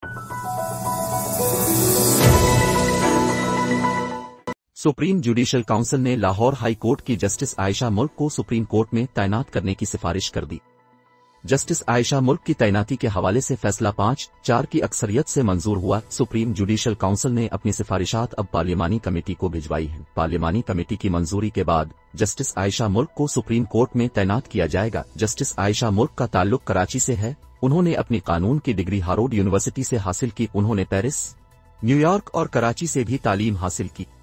Supreme judicial council ने Lahore high court की justice Ayesha Malik को सुप्रीम कोर्ट में तैनात करने की सिफारिश कर दी। जस्टिस आयशा मुल्क की तैनाती के हवाले से फैसला 5-4 की अक्सरियत से मंजूर हुआ। सुप्रीम जुडिशल काउंसिल ने अपनी सिफारिशात अब पार्लिमानी कमेटी को भिजवाई हैं। पार्लिमानी कमेटी की मंजूरी के बाद जस्टिस आयशा मुल्क को सुप्रीम कोर्ट में तैनात किया जाएगा। जस्टिस आयशा मुल्क का ताल्लुक कराची से है। उन्होंने अपनी कानून की डिग्री हार्वर्ड यूनिवर्सिटी से हासिल की। उन्होंने पेरिस, न्यूयॉर्क और कराची से भी तालीम हासिल की।